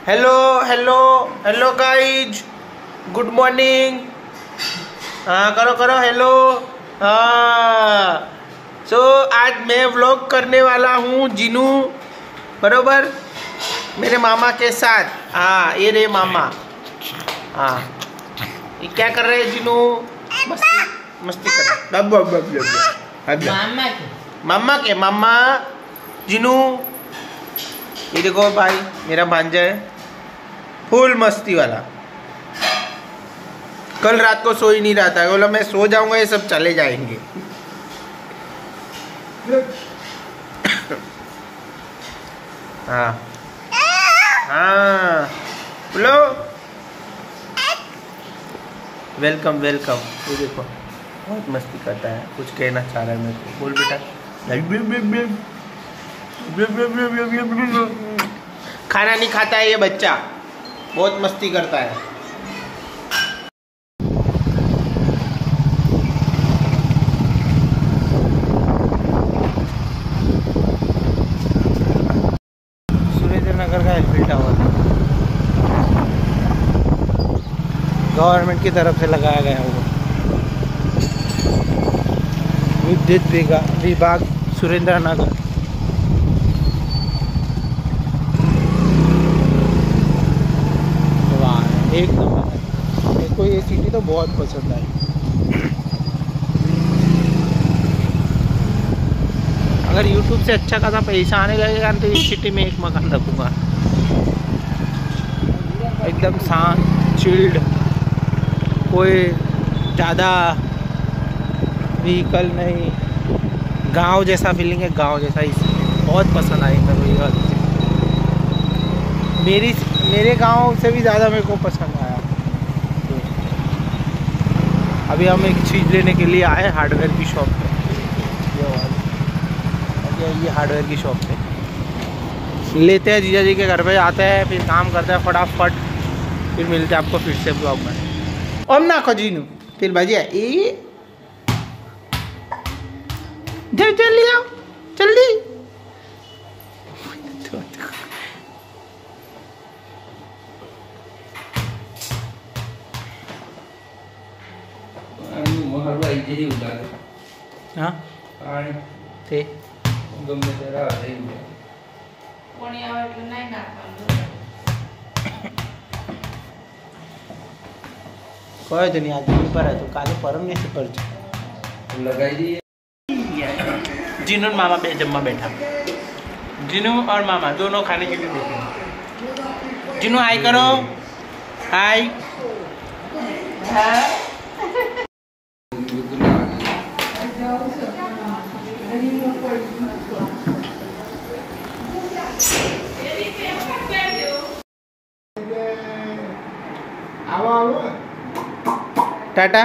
Hello hello hello guys, good morning. हाँ करो करो हेलो। हाँ सो आज मैं व्लॉग करने वाला हूँ जिनू, बरोबर, मेरे मामा के साथ। हाँ ये रे मामा। हाँ ये क्या कर रहे हैं जिनू? मस्ती मस्ती कर रहे मामा जिनू। ये देखो भाई मेरा भांजा है, फुल मस्ती वाला। कल रात को सो ही नहीं रहा था, बोला मैं सो जाऊंगा ये सब चले जाएंगे। हाँ हाँ बोलो वेलकम वेलकम। ये देखो बहुत मस्ती करता है, कुछ कहना चाह रहा है मेरे को। बोल बेटा। खाना नहीं खाता है ये बच्चा, बहुत मस्ती करता है। सुरेंद्रनगर का एलपी टावर गवर्नमेंट की तरफ से लगाया गया होगा। विद्युत विभाग सुरेंद्रनगर। एक नंबर है, मेरे को ये सिटी तो बहुत पसंद आई। अगर YouTube से अच्छा खासा पैसा आने लगेगा तो इस सिटी में एक मकान रखूँगा। एकदम शांत चिल्ड, कोई ज़्यादा व्हीकल नहीं, गांव जैसा फीलिंग है, गांव जैसा। इसमें बहुत पसंद आई मेरे को ये वाली। मेरे गांव से भी ज़्यादा मेरे को पसंद आया। अभी हम एक चीज़ लेने के लिए आए हार्डवेयर की शॉप पे। ये हार्डवेयर की शॉप पे लेते हैं, जीजा जी के घर पे आते हैं, फिर काम करते हैं फटाफट, फिर मिलते हैं आपको फिर से ब्लॉग में। ओम ना खोजीनू फिर भजिया ये जल्दी आओ जल्दी। हाँ ते कोई तो नहीं, आज पर है तो काले परम नहीं से पर लगाई दी। जिनू और मामा पे जम्मा बैठा, जिनू और मामा दोनों खाने के लिए बैठे। जिनू हाय करो, हाय। टाटा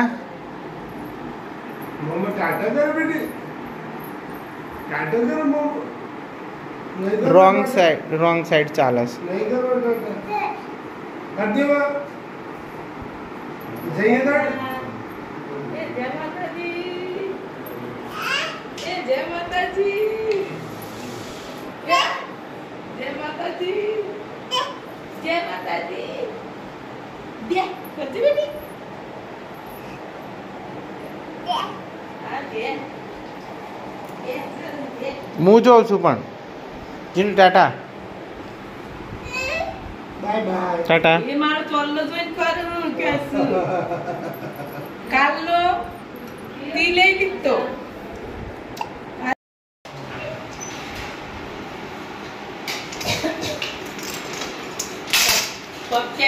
रॉन्ग साइड चालस। मुँह जो सुपन जिन टाटा बाय बाय टाटा। ये मारो चललो जॉइन करू कैसे कालो दिले कितो ओके।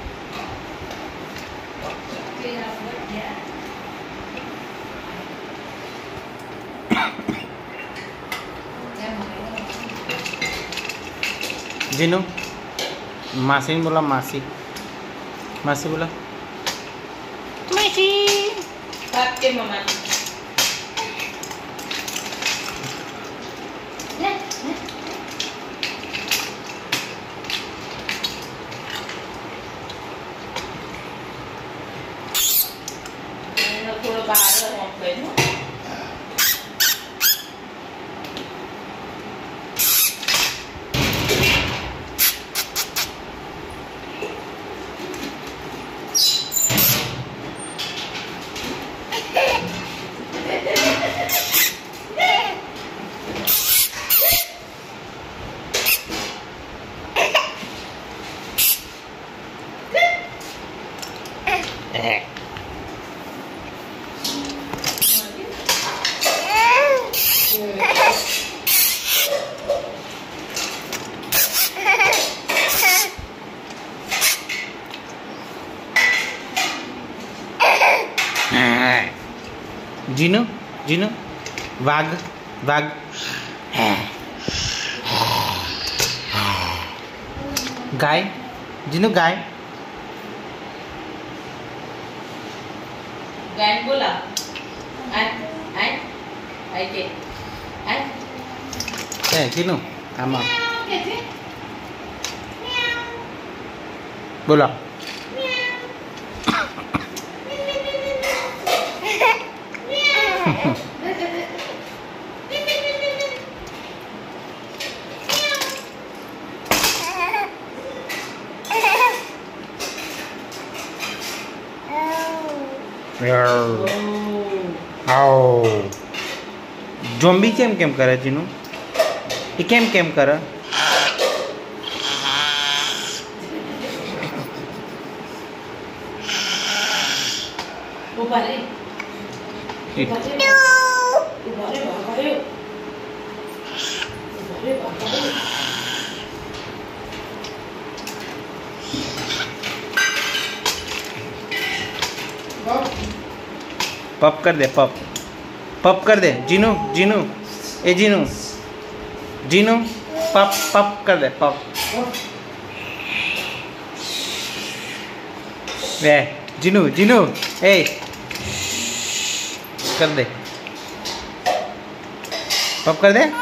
जिनू मासी ने बोला, मासी मासी बोला मासी आपके मम्मा थोड़ा बाहर हो गए। जीनू जीनू वाघ वाघ गाय जीनू गाय गाय बोला आय आय आय के आय जीनू आमा बोला ઝોમ્બી કેમ કરે જીનુ એ કેમ કરે ऊपर रे पप कर दे पप कर दे जीनू जीनू ए जीनू जीनू पप कर दे पप वे जीनू जीनू ए कर दे पप कर दे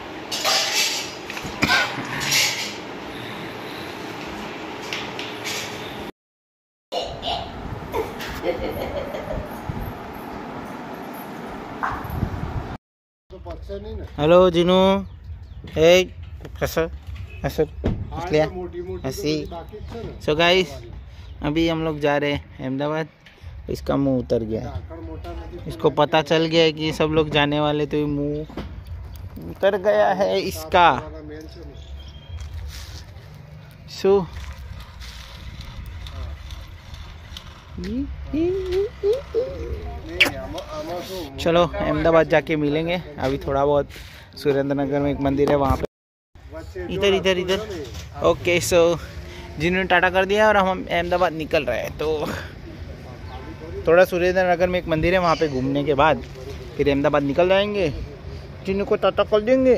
हेलो जीनू ए कैसा ऐसा ऐसी सो गाइस अभी हम लोग जा रहे हैं अहमदाबाद। इसका मुंह उतर गया है, इसको पता चल गया है कि सब लोग जाने वाले, तो ये मुंह उतर गया है इसका। सो चलो अहमदाबाद जाके मिलेंगे। अभी थोड़ा बहुत सुरेंद्र नगर में एक मंदिर है वहाँ पे, इधर इधर इधर। ओके सो जिन्होंने टाटा कर दिया और हम अहमदाबाद निकल रहे हैं। तो थोड़ा सुरेंद्र नगर में एक मंदिर है, वहाँ पे घूमने के बाद फिर अहमदाबाद निकल जाएंगे। जिन्हों को टाटा कर देंगे।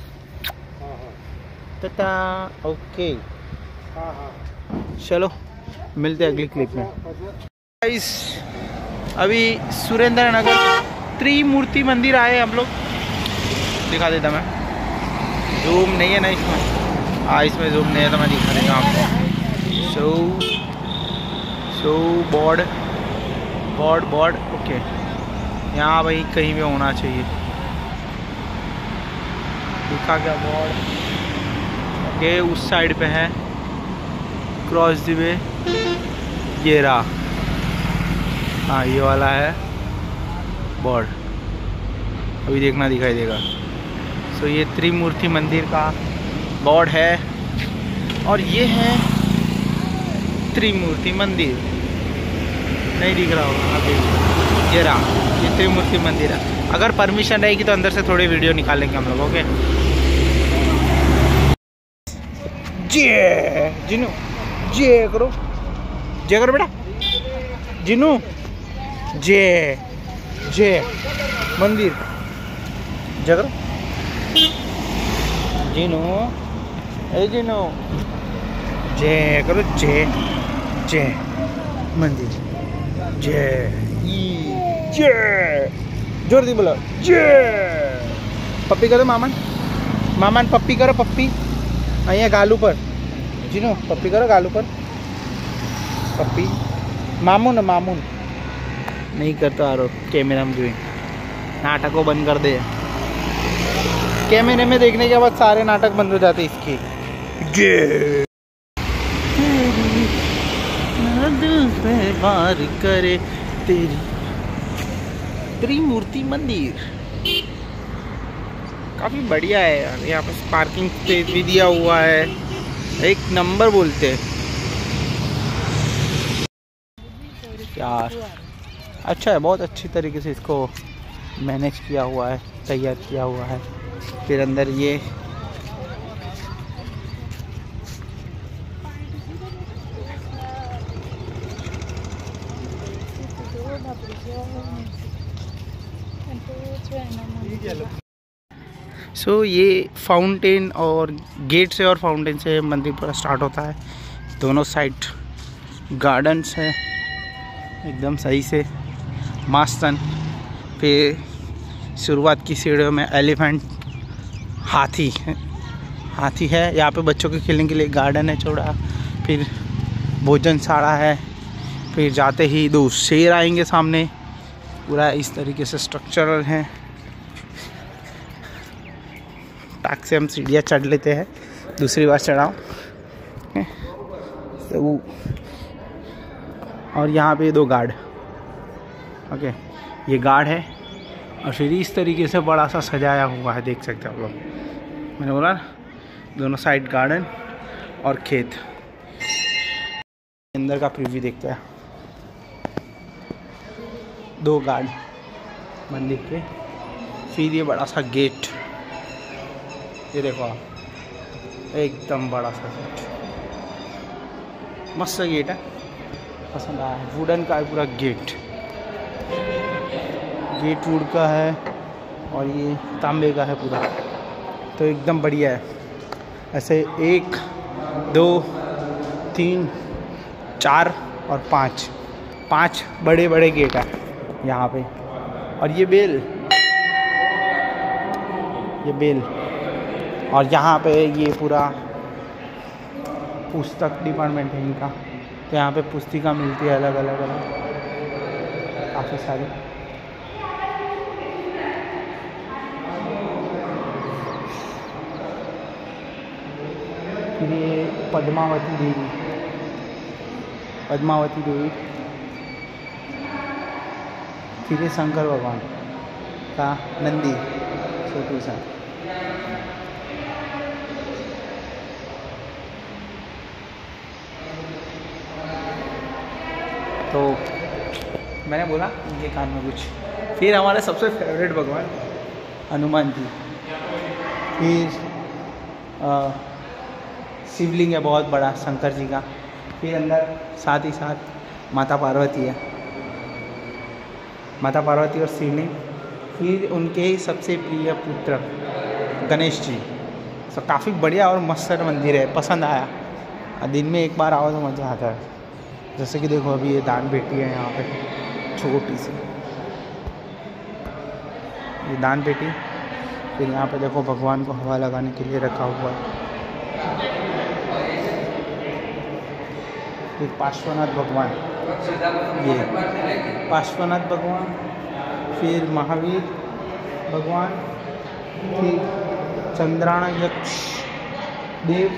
टाटा। ओके चलो मिलते हैं अगली क्लिप में। गाइस अभी सुरेंद्र नगर त्रिमूर्ति मंदिर आए हम लोग, दिखा देता मैं। जूम नहीं है ना इसमें, हाँ इसमें जूम नहीं है तो मैं दिखा देता आपको। सो बोर्ड ओके, यहाँ भाई कहीं भी होना चाहिए। दिखा क्या बोर्ड? ओके उस साइड पे है, क्रॉस द वे ये रहा। हाँ ये वाला है बोर्ड, अभी देखना दिखाई देगा। सो ये त्रिमूर्ति मंदिर का बोर्ड है और ये है त्रिमूर्ति मंदिर। नहीं दिख रहा होगा अभी, ये रहा, ये त्रिमूर्ति मंदिर है। अगर परमिशन रहेगी तो अंदर से थोड़ी वीडियो निकालेंगे हम लोग। ओके जे जिनू जे करो, जे करो बेटा जिनू, जे मंदिर जय करो। जिनू ए जिनू जय करो, जय मंदिर जय जोर दी बोलो जय। पप्पी करो मामन पप्पी करो, पप्पी अँ गालू पर। जिनू पप्पी करो गालू पर, पप्पी। मामून नहीं करता आ रहा कैमरा में, जो नाटक को बंद कर दे। कैमरे में देखने के बाद सारे नाटक बंद हो जाते इसके। बार करे तेरी त्रिमूर्ति मंदिर काफी बढ़िया है यार। यहाँ पे पार्किंग स्पेस भी दिया हुआ है, एक नंबर बोलते हैं यार। अच्छा है, बहुत अच्छी तरीके से इसको मैनेज किया हुआ है, तैयार किया हुआ है। फिर अंदर ये सो ये फाउंटेन और गेट से और फाउंटेन से मंदिर पूरा स्टार्ट होता है। दोनों साइड गार्डन्स है एकदम सही से मस्तन। फिर शुरुआत की सीढ़ियों में एलिफेंट हाथी है। यहाँ पे बच्चों के खेलने के लिए गार्डन है छोड़ा। फिर भोजनशाला है। फिर जाते ही 2 शेर आएंगे सामने। पूरा इस तरीके से स्ट्रक्चरल है। टाक से हम सीढ़ियाँ चढ़ लेते हैं, दूसरी बार चढ़ाओ तो। और यहाँ पे 2 गार्ड, ओके, ये गार्ड है। और फिर इस तरीके से बड़ा सा सजाया हुआ है, देख सकते हो आप लोग। मैंने बोला ना, दोनों साइड गार्डन और खेत। अंदर का प्रीव्यू देखते हैं। 2 गार्ड मंदिर के। फिर ये बड़ा सा गेट, ये देखो आप, एकदम बड़ा सा गेट, मस्त गेट है, पसंद आया है। वुडन का है पूरा गेट वुड का है और ये तांबे का है पूरा, तो एकदम बढ़िया है। ऐसे 1 2 3 4 और 5 बड़े बड़े गेट है यहाँ पे। और ये बेल और यहाँ पे ये पूरा पुस्तक डिपार्टमेंट है इनका। तो यहाँ पे पुस्तिका मिलती है अलग अलग काफ़ी सारी। फिर ये पद्मावती देवी। फिर ये शंकर भगवान का नंदी छोटू सा। तो मैंने बोला इनके कान में कुछ। फिर हमारे सबसे फेवरेट भगवान हनुमान जी। फिर शिवलिंग है बहुत बड़ा शंकर जी का। फिर अंदर साथ ही साथ माता पार्वती है, माता पार्वती और शिवलिंग। फिर उनके सबसे प्रिय पुत्र गणेश जी। तो काफ़ी बढ़िया और मस्त मंदिर है, पसंद आया। दिन में एक बार आओ तो मज़ा आता है। जैसे कि देखो अभी ये दान पेटी है यहाँ पे छोटी सी, ये दान पेटी। फिर यहाँ पे देखो भगवान को हवा लगाने के लिए रखा हुआ है। फिर पार्श्वनाथ भगवान, ये पार्श्वनाथ भगवान। फिर महावीर भगवान। फिर चंद्रायक्ष देव,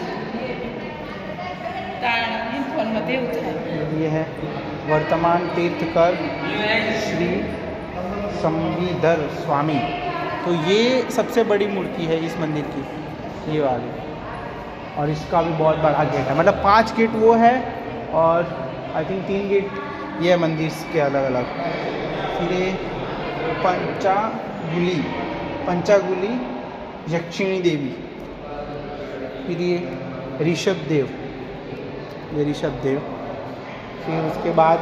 ये है वर्तमान तीर्थकर श्री संविधर स्वामी। तो ये सबसे बड़ी मूर्ति है इस मंदिर की, ये वाली। और इसका भी बहुत बड़ा गेट है, मतलब 5 गेट वो है और आई थिंक 3 गेट ये है मंदिर के अलग अलग। फिर ये पंचागुली यक्षिणी देवी। फिर ये ऋषभ देव। फिर उसके बाद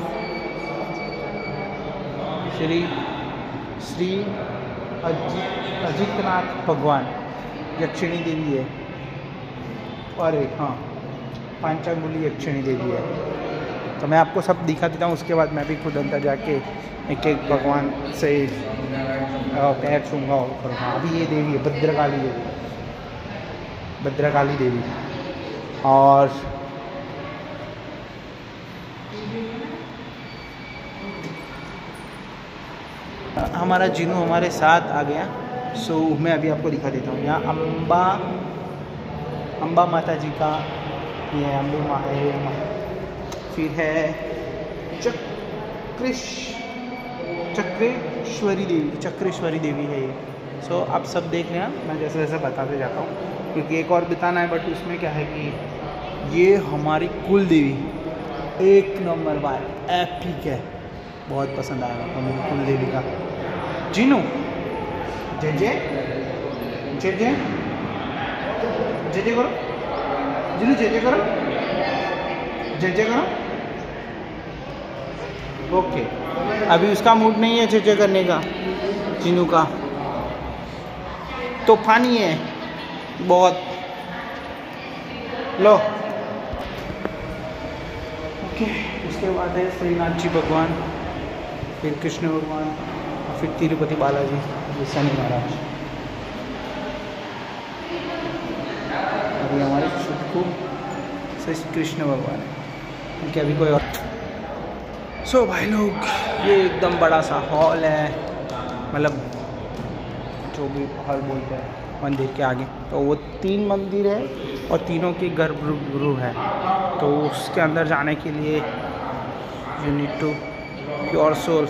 श्री अजितनाथ भगवान, यक्षिणी देवी है। और हाँ, पंचागुली यक्षिणी देवी है। तो मैं आपको सब दिखा देता हूँ, उसके बाद मैं भी खुद अंदर जाके एक एक भगवान से पैर छूँगा और करूँगा। अभी ये देवी है भद्रकाली देवी। और हमारा जिनू हमारे साथ आ गया। सो मैं अभी आपको दिखा देता हूँ। यहाँ अम्बा माता जी का ये अम्बे माँ है। फिर है चक्रेश्वरी देवी है ये। सो आप सब देख लेना, मैं जैसे जैसे बताते जाता हूँ, क्योंकि एक और बताना है। बट उसमें क्या है कि ये हमारी कुल देवी 1 नंबर बार एपिक है, बहुत पसंद आया आपको मेरी कुल देवी का। जिनू जय जय करो, जिनू जय जय करो। ओके, अभी उसका मूड नहीं है जय जय करने का। चिनू का तूफानी है बहुत। लो ओके, उसके बाद है श्रीनाथ जी भगवान, फिर कृष्ण भगवान, और फिर तिरुपति बालाजी, ये शनि महाराज। अभी हमारे छुटकू से कृष्ण भगवान है, क्योंकि अभी कोई और। सो भाई लोग, ये एकदम बड़ा सा हॉल है, मतलब जो भी हॉल बोलते हैं मंदिर के आगे। तो वो 3 मंदिर है और तीनों के गर्भगृह है। तो उसके अंदर जाने के लिए you need to pure soul.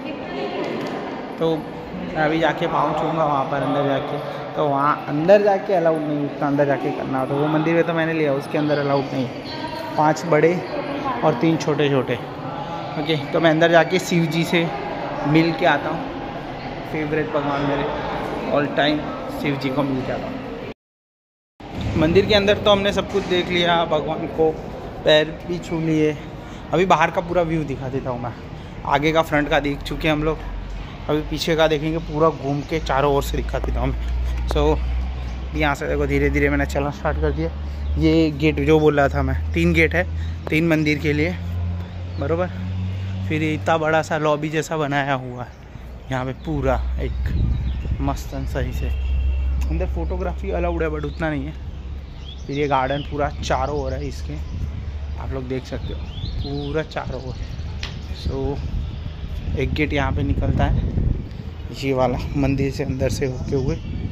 तो मैं अभी जाके पहुँचूँगा वहाँ पर अंदर जाके। तो वहाँ अंदर जाके अलाउड नहीं, उतना अंदर जाके करना। तो वो मंदिर में तो मैंने लिया, उसके अंदर अलाउड नहीं। 5 बड़े और 3 छोटे छोटे। ओके, तो मैं अंदर जाके शिव जी से मिल के आता हूँ। फेवरेट भगवान मेरे ऑल टाइम, शिव जी को मिल के आता हूँ। मंदिर के अंदर तो हमने सब कुछ देख लिया, भगवान को पैर भी छू लिए। अभी बाहर का पूरा व्यू दिखा देता हूँ मैं। आगे का फ्रंट का देख चुके हम लोग, अभी पीछे का देखेंगे। पूरा घूम के चारों ओर से दिखा देता हूँ मैं। सो यहाँ से देखो, धीरे धीरे मैंने चलना स्टार्ट कर दिया। ये गेट जो बोल रहा था मैं, 3 गेट है 3 मंदिर के लिए, बराबर। फिर इतना बड़ा सा लॉबी जैसा बनाया हुआ है यहाँ पे, पूरा एक मस्त सही से। अंदर फोटोग्राफी अलाउड है बट उतना नहीं है। फिर ये गार्डन पूरा चारों ओर है इसके, आप लोग देख सकते हो पूरा चारों ओर। सो एक गेट यहाँ पे निकलता है, ये वाला मंदिर से अंदर से होते हुए।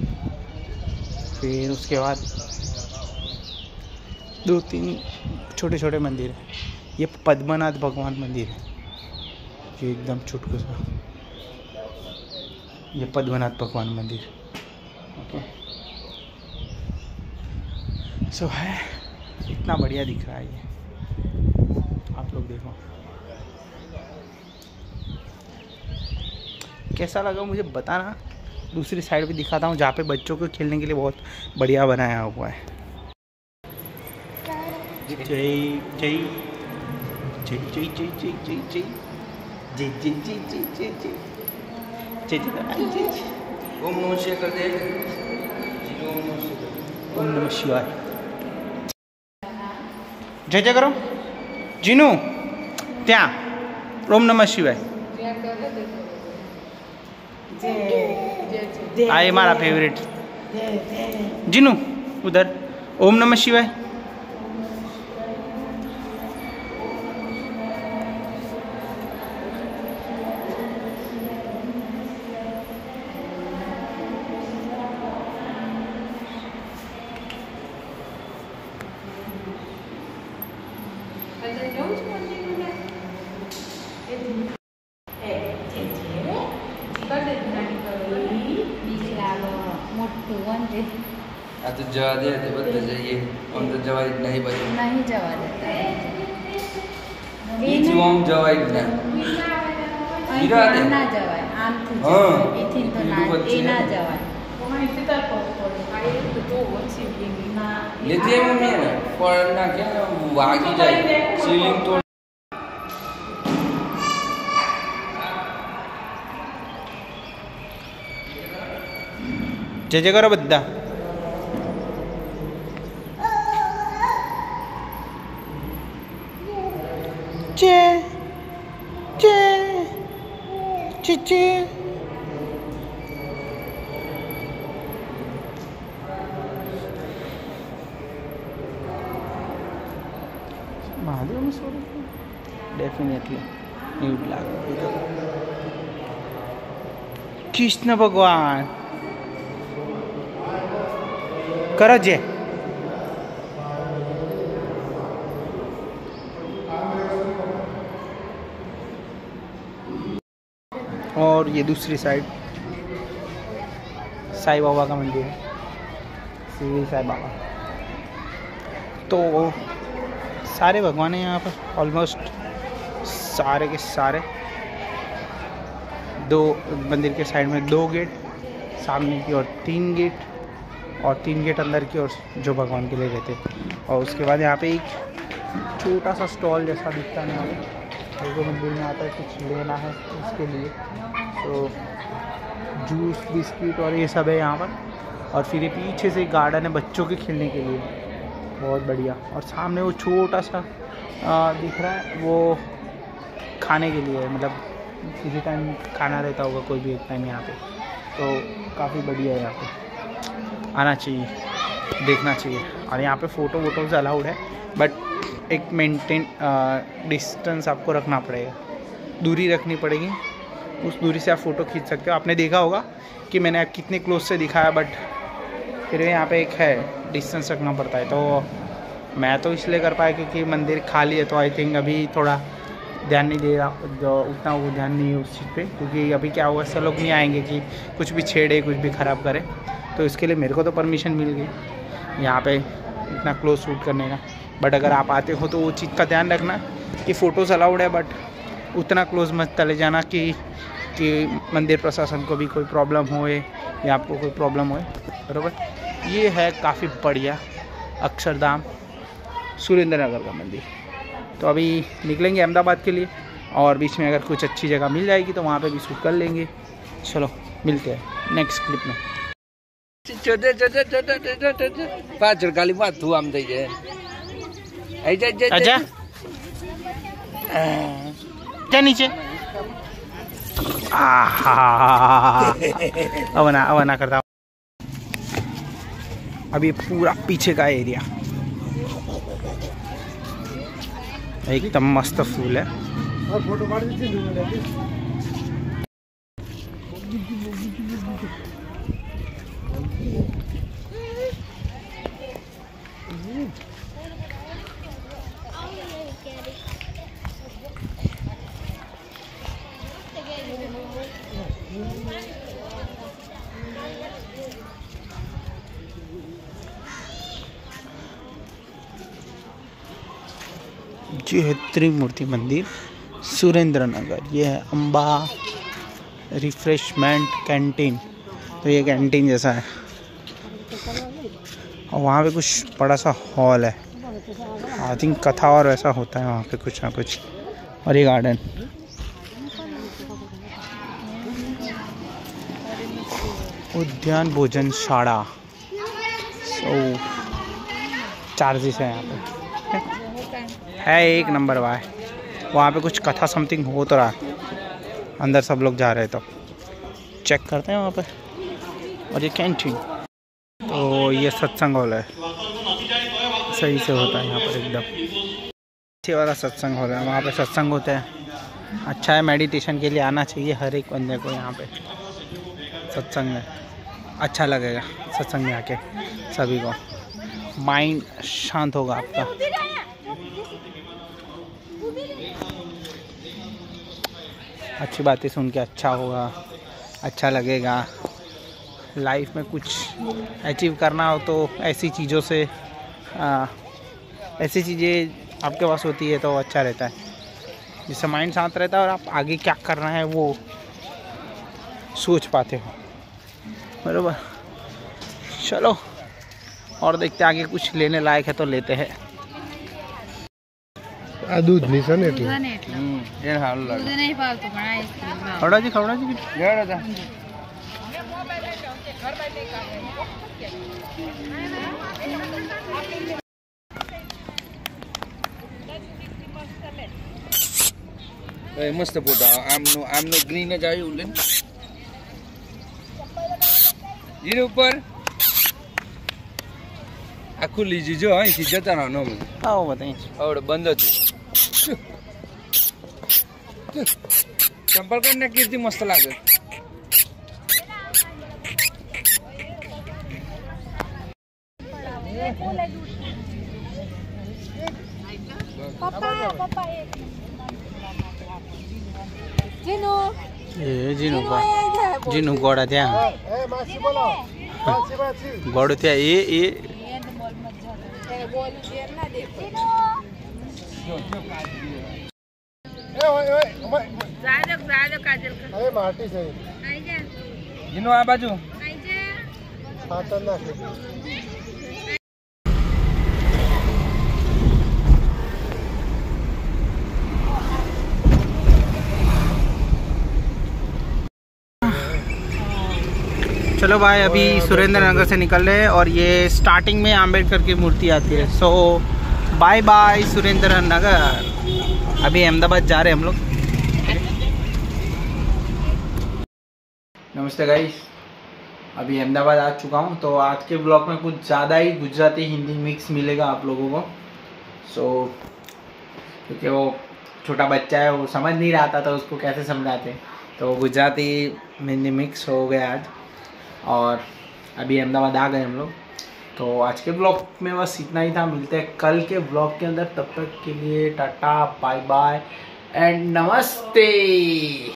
फिर उसके बाद 2-3 छोटे छोटे मंदिर है। ये पद्मनाथ भगवान मंदिर है, ये एकदम छुटकू सा, ये पद्मनाथ भगवान मंदिर। ओके, सो है, इतना बढ़िया दिख रहा है ये, आप लोग देखो कैसा लगा मुझे बताना। दूसरी साइड भी दिखाता हूँ, जहाँ पे बच्चों को खेलने के लिए बहुत बढ़िया बनाया हुआ है। जय जय जय जय जय जय जय जय जय जय जय जय जय जय जय जय। ओम नमः शिवाय कर दे। ओम नमः शिवाय। जय जय करो जीनू, त्या ओम नमः शिवाय। आए हमारा फेवरेट जीनू, उधर ओम नमः शिवाय। तो जवा दे बता जाइए, हम तो जवा नहीं बजे नहीं जवा देता हम जवा ना हीरा दे ना जवा आम थी। हां इथिन तो ना ए ना जवा लेते हैं मम्मी ना पढ़ना क्या भागी जाए सीलिंग तो। जय जय करो बद्दा। जय जय जय जय। महादेव में सो रहे डेफिनेटली न्यू ब्लैक। कृष्ण भगवान करो जय। और ये दूसरी साइड साईं बाबा का मंदिर है, श्री साईं बाबा। तो सारे भगवान हैं यहाँ पर, ऑलमोस्ट सारे के सारे। 2 मंदिर के साइड में 2 गेट, सामने की ओर 3 गेट, और 3 गेट अंदर की ओर जो भगवान के लिए रहते हैं। और उसके बाद यहाँ पे एक छोटा सा स्टॉल जैसा दिखता है, जो मंदिर में आता है कुछ लेना है उसके लिए। तो जूस बिस्किट और ये सब है यहाँ पर। और फिर ये पीछे से एक गार्डन है बच्चों के खेलने के लिए, बहुत बढ़िया। और सामने वो छोटा सा दिख रहा है, वो खाने के लिए, मतलब किसी टाइम खाना रहता होगा कोई भी एक टाइम यहाँ पे, तो काफ़ी बढ़िया है। यहाँ पे आना चाहिए, देखना चाहिए। और यहाँ पे फ़ोटो वोटोज़ अलाउड है, बट एक मेंटेन डिस्टेंस आपको रखना पड़ेगा, दूरी रखनी पड़ेगी। उस दूरी से आप फ़ोटो खींच सकते हो। आपने देखा होगा कि मैंने आप कितने क्लोज से दिखाया, बट फिर भी यहाँ पे एक है डिस्टेंस रखना पड़ता है। तो मैं तो इसलिए कर पाया क्योंकि मंदिर खाली है, तो आई थिंक अभी थोड़ा ध्यान नहीं दे रहा, जो उतना वो ध्यान नहीं है उस चीज़ पे, क्योंकि अभी क्या होगा, सब लोग नहीं आएंगे कि कुछ भी छेड़े कुछ भी ख़राब करे। तो इसके लिए मेरे को तो परमिशन मिल गई यहाँ पे इतना क्लोज शूट करने का। बट अगर आप आते हो तो वो चीज़ का ध्यान रखना कि फ़ोटोज़ अलाउड है, बट उतना क्लोज मत चले जाना कि मंदिर प्रशासन को भी कोई प्रॉब्लम होए या आपको कोई प्रॉब्लम होए, बराबर। ये है काफ़ी बढ़िया अक्षरधाम सुरेंद्र नगर का मंदिर। तो अभी निकलेंगे अहमदाबाद के लिए, और बीच में अगर कुछ अच्छी जगह मिल जाएगी तो वहाँ पे भी शूट कर लेंगे। चलो मिलते हैं नेक्स्ट क्लिप में। पाँच गाली बात तू आम दे अच्छा क्या नीचे अब ना करता। अभी पूरा पीछे का एरिया एकदम मस्त फूल है। ये है त्रिमूर्ति मंदिर सुरेंद्र नगर। ये है अम्बा रिफ्रेशमेंट कैंटीन। तो ये कैंटीन जैसा है, और वहाँ पे कुछ बड़ा सा हॉल है, आई थिंक कथा और वैसा होता है वहाँ पे कुछ ना कुछ। और ये गार्डन, उद्यान भोजनशाला। सो चार्जेस है यहाँ पे है एक नंबर। वहाँ पे कुछ कथा समथिंग हो तो रहा, अंदर सब लोग जा रहे, तो चेक करते हैं वहाँ पे। और ये कैंटीन, तो ये सत्संग हॉल है, सही से होता है यहाँ पर एकदम अच्छे वाला सत्संग हॉल है। वहाँ पे सत्संग होता है, अच्छा है, मेडिटेशन के लिए आना चाहिए हर एक बंदे को। यहाँ पे सत्संग में अच्छा लगेगा, सत्संग में आके सभी को माइंड शांत होगा आपका। अच्छी बातें सुन के अच्छा होगा, अच्छा लगेगा। लाइफ में कुछ अचीव करना हो तो ऐसी चीज़ों से ऐसी चीज़ें आपके पास होती है तो अच्छा रहता है, जिससे माइंड शांत रहता है और आप आगे क्या करना है वो सोच पाते हो, बराबर। चलो और देखते आगे कुछ लेने लायक है तो लेते हैं। दूध नहीं सन એટલે ये हाल लग दूध नहीं पालतू बना आइसक्रीम खवड़ा जी गड़ा जा ए मस्त फोटो आमनो ग्रीन જ આવ્યું લે ઈન ઉપર આખું લીજી જો અહીંથી જતા રહો आओ बताइए। આવડે બંધ હતું ચંપલ કરીને કીર્તિ મસ્ત લાગે જીનુ ગોળા ત્યાં ગોળું ત્યાં એ અરે માટી છે જીનો આ બાજુ ખાતર નાખે चलो भाई, अभी सुरेंद्र नगर से निकल रहे हैं और ये स्टार्टिंग में आम्बेडकर की मूर्ति आती है। So bye bye Surendranagar. अभी अहमदाबाद जा रहे हैं हम लोग। नमस्ते गाइस, अभी अहमदाबाद आ चुका हूँ। तो आज के ब्लॉग में कुछ ज़्यादा ही गुजराती हिंदी मिक्स मिलेगा आप लोगों को। क्योंकि वो छोटा बच्चा है, वो समझ नहीं रहा था तो उसको कैसे समझाते, तो गुजराती हिंदी मिक्स हो गया आज। और अभी अहमदाबाद आ गए हम लोग। तो आज के ब्लॉग में बस इतना ही था। मिलते हैं कल के ब्लॉग के अंदर। तब तक के लिए टाटा बाय बाय एंड नमस्ते।